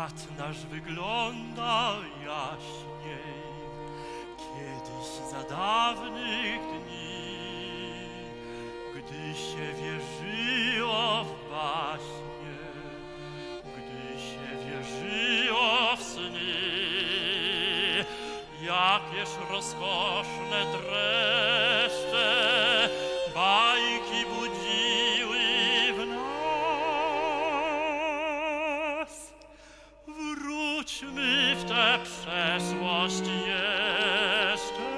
Świat nasz wygląda jaśniej, kiedyś za dawnych dni, gdy się wierzyło w baśnie, gdy się wierzyło w sny. Jakież rozkoszne dreszcze bajki budziły w nas. Wróćmy w tę przeszłość jeszcze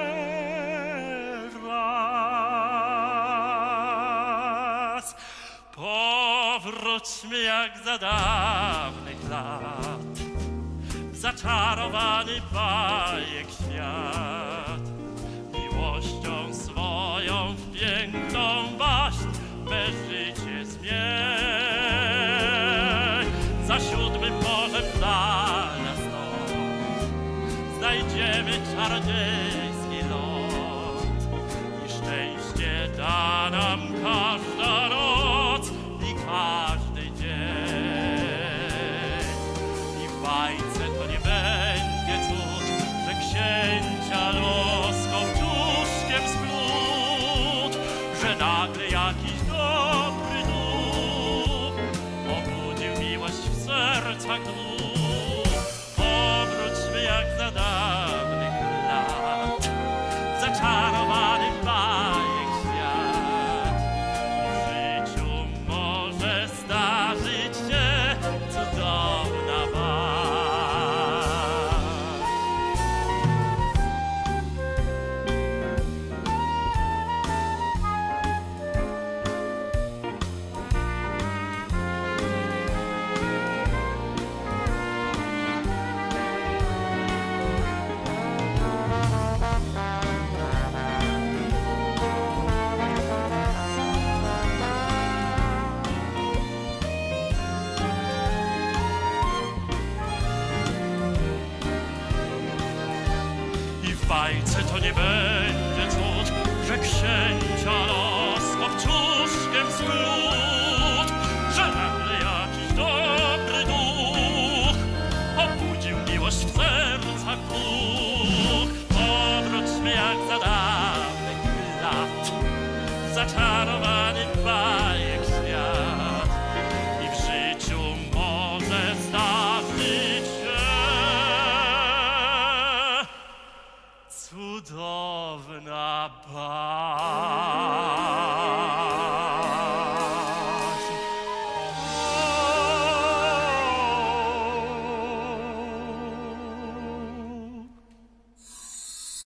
raz. Powróćmy jak za dawnych lat, w zaczarowany bajek świat. Miłością swoją w piękną baśń me życie zmień. Za siódmym morzem dala stąd znajdziemy czarodziejski ląd i szczęście da nam każda noc i każdy dzień. I w bajce to nie będzie cud, że księcia los kołczuszkiem splótł, że nagle jakiś dobry duch obudził miłość w sercach dwóch. Powróćmy jak za dawnych lat, w zaczarowany bajek świat. I w życiu może zdarzyć się cudowna baśń. I w bajce to nie będzie cud, że księcia los kopciuszkiem splótł, że nagle jakiś dobry duch obudził miłość w sercach dwóch. Powróćmy jak za dawnych lat, w zaczarowany bajek świat. I w życiu może zdarzyć się cudowna baśń.